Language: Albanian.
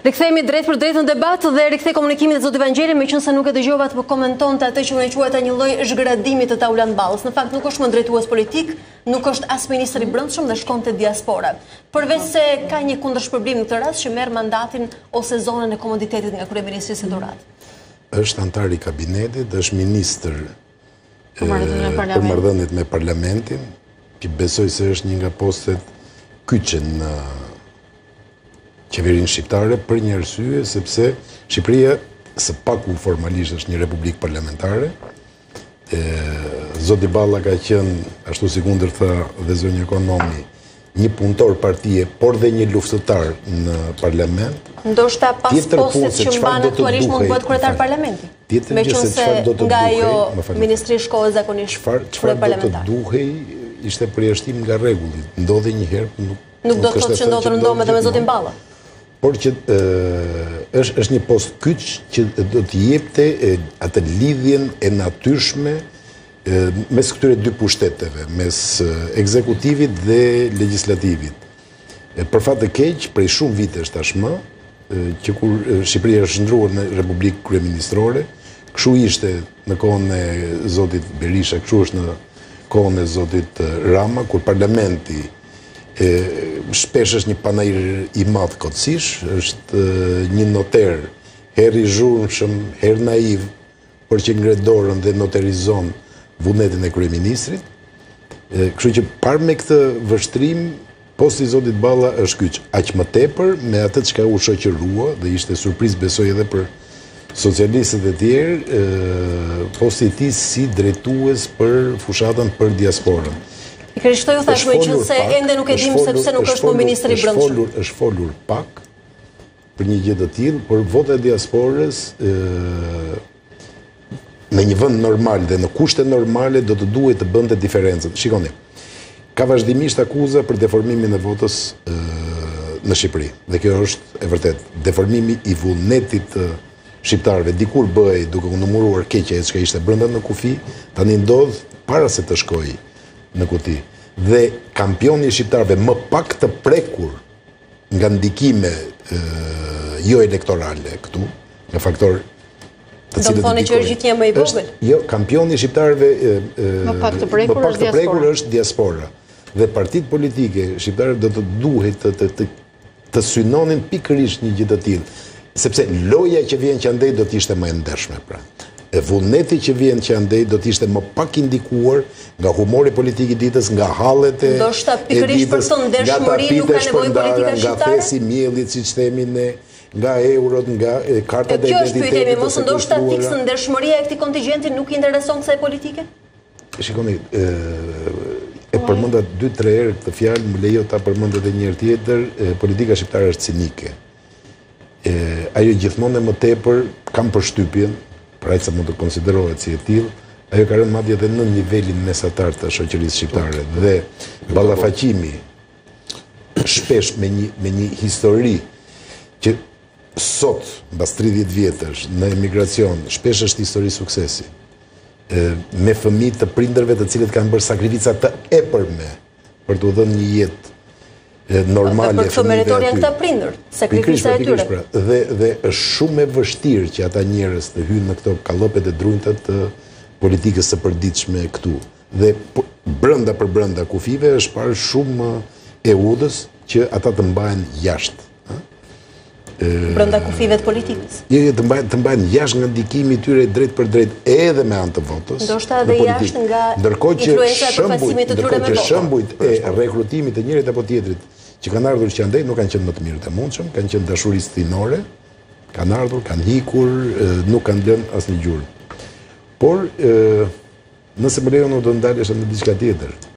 Rikthehemi drejt për drejt në debat dhe rikthej komunikimin e zotit Evangjeli, meqense nuk e dëgjova të komentonte atë që unë e quajta një lloj zhgradimi të Taulan Ballës. Në fakt nuk është më drejtues politik, nuk është as ministri i brendshëm dhe shkon te diaspora. Përveç se ka një kundërshpërblim në këtë rast që merr mandatin ose zonën e komoditetit nga kryeministri Sidorat. Është antar i kabinetit, është ministër për marrëdhëniet me parlamentin, që besoj se është një nga postet kyçe në qeverinë shqiptare për një arsye sepse Shqipëria së paku formalisht është një republikë parlamentare. Zoti Balla ka qenë, ashtu si kundër tha dhe zonja Ekonomi, një punëtor partie, por dhe një luftëtar në parlament. Ndoshta pas postit që mban aktualisht mund të bëhet kryetar parlamenti. Meqense nga ajo ministri shkohet zakonisht çfarë do të duhej ishte përjashtim nga rregulli. Ndodhi një herë nuk do të thotë që ndodhet rëndom edhe me zotin Balla. Por që është një post kyç që do të jepte atë lidhjen e natyrshme mes këtyre dy pushteteve, mes ekzekutivit dhe legjislativit. Për fat të keq, prej shumë vitesh tashmë, që kur Shqipëria është ndruar në Republikë Kryeministrore, kështu ishte në kohën e zotit Berisha, kështu është në kohën e zotit Rama, kur parlamenti shpesh është një panajir i madh kotësish, është një noter, herë i zhurmshëm, herë naiv, por që ngre dorën dhe noterizon vullnetin e kryeministrit. Kështu që parë me këtë vështrim, posti i zotit Balla është kyç. Aq më tepër me atë çka u shoqërua, dhe ishte surprizë besoj edhe për socialistët e tjerë, posti i tij si drejtues për fushatën për diasporën. I kërkoj ju tashmë që se ende nuk e dim sepse nuk është po ministri i brendshëm. Është folur pak për një gjë të tillë, por vota e diasporës në një vend normal dhe në kushte normale do të duhet të bënte diferencën. Shikoni. Ka vazhdimisht akuza për deformimin e votës në Shqipëri. Dhe kjo është e vërtet deformimi i vullnetit të shqiptarëve. Dikur bëhej duke u numëruar keqja që ishte brenda në kufi, tani ndodh para se të shkojë në kuti. Dhe kampioni i shqiptarëve më pak të prekur nga ndikime jo elektorale këtu, nga faktor të cilët do të thonë që është gjithnjë më i vogël. Jo, kampioni i shqiptarëve më pak të prekur është diaspora. Dhe partitë politike shqiptare do të duhet të synonin pikërisht një gjë të tillë, sepse loja që vjen që andej do të ishte më e ndershme pra. Vullneti që vjen që andej do të ishte më pak indikuar nga humori politik i ditës, nga hallet e ndoshta pikërisht për të ndershmëri nuk ka nevojë politika shqiptare. Nga thesi miellit, siç themi ne, nga eurot, nga kartat e identitetit. Kjo është pyetja, mos ndoshta fiksë ndershmëria e këtij kontingjenti nuk i intereson kësaj politike? Shikoni, e përmenda 2-3 herë këtë fjalë, më lejo ta përmend edhe një herë tjetër, politika shqiptare është cinike. Ajo gjithmonë më tepër kam përshtypjen, pra që mund të konsiderohet si e tillë, ajo ka rënë madje edhe në nivelin mesatar të shoqërisë shqiptare dhe ballafaqimi shpesh me një histori që sot mbas 30 vjetësh në emigracion shpesh është histori suksesi. Me fëmijë të prindërve të cilët kanë bërë sakrifica të epërme për t'u dhënë një jetë normale. Për këtë meritoria këta prindër, sakrifica e tyre. Dhe është shumë e vështirë që ata njerëz të hyjnë në këto kallëpet e drunjta të politikës së përditshme këtu. Dhe brenda për brenda kufive është parë shumë e udhës që ata të mbahen jashtë. Brenda kufive të politikës. Të mbahen jashtë nga ndikimi i tyre drejt për drejt edhe me anë të votës. Ndoshta edhe jashtë nga influenca e përfaqësimit të tyre me votë. Shembujt e rekrutimit të njërit apo tjetrit që kanë ardhur që andej nuk kanë qenë më të mirë të mundshëm, kanë qenë dashurisë tinore, kanë ardhur, kanë hikur, nuk kanë lënë asnjë gjurmë. Por nëse më lejon do ndalesh në diçka tjetër.